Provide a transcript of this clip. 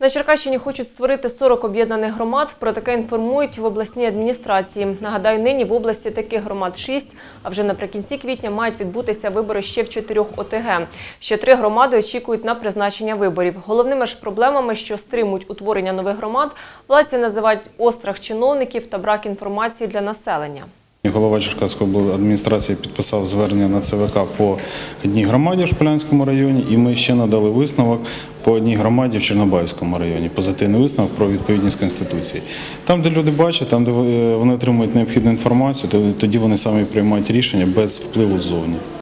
На Черкащині хочуть створити 40 об'єднаних громад. Про таке інформують в обласній адміністрації. Нагадаю, нині в області таких громад 6, а вже наприкінці квітня мають відбутися вибори ще в 4 ОТГ. Ще 3 громади очікують на призначення виборів. Головними ж проблемами, що стримують утворення нових громад, владці називають острах чиновників та брак інформації для населення. Голова Черкаської адміністрації підписав звернення на ЦВК по одній громаді в Шполянському районі, і ми ще надали висновок по одній громаді в Чорнобаївському районі, позитивний висновок про відповідність Конституції. Там, де люди бачать, там, де вони отримують необхідну інформацію, тоді вони самі приймають рішення без впливу ззовні.